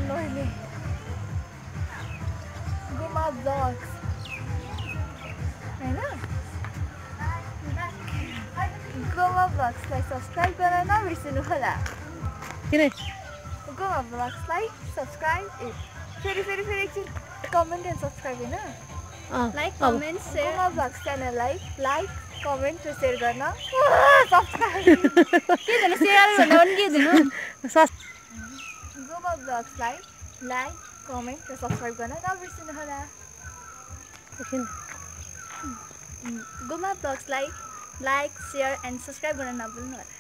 गर्नु अहिले गोमा ब्लग्स हैन गोमा ब्लग्सलाई सब्स्क्राइब गर्न नबिर्सनु होला किन गोमा ब्लग्सलाई सब्स्क्राइब फेरि एकछिन कमेन्ट एन्ड सब्स्क्राइब हैन like comment share Goma blogs च्यानललाई लाइक कमेन्ट र शेयर गर्न सब्स्क्राइब के दिनु शेयर भन्दा पनि के दिनु गोमा ब्लग्सलाई लाइक कमेन्ट र सब्स्क्राइब गर्न नबिर्सनु होला गोमा ब्लग्सलाई लाइक शेयर एन्ड सब्स्क्राइब गर्न नभुल्नु होला